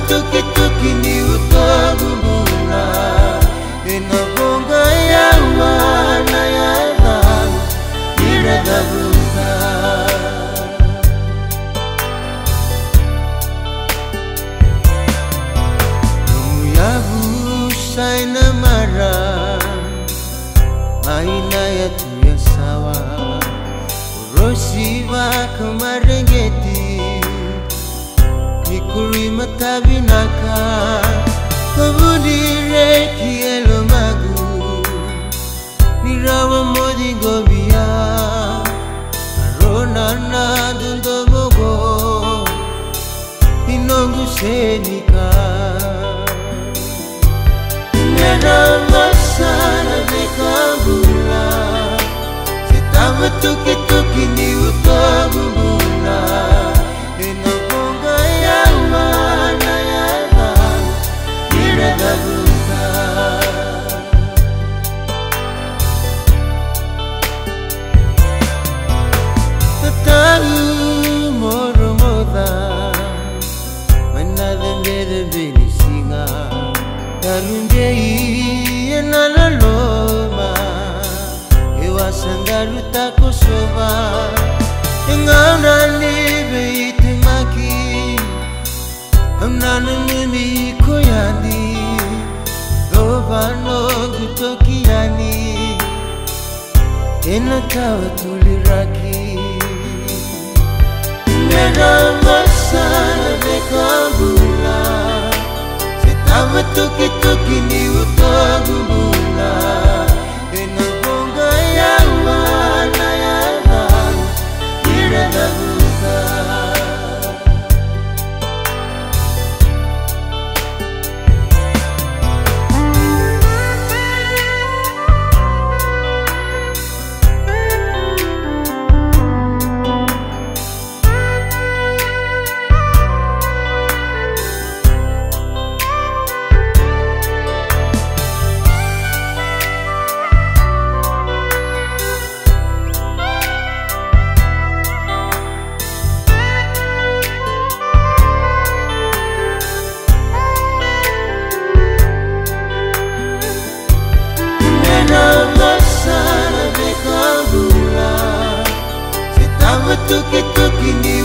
tuki ni utagubula inabonga ya wana ya dhan iradabuka Umuyabu saina mara Maina ya tuya sawa Urosiwa kamarengeti Nikuri matabinaka Kabudire kielo magu Nirawa modi gobia Arona na dundo mogo Inongu senika Nirama sana dekabula Sitama tuki ni utabubula Sandaruta Kosova Ngana libe itemaki Amnana mimi koyani Lovano gutoki yani Enatawa tuliraki Nera masana dekabula Sitama tuki ni utagubula Tuki ni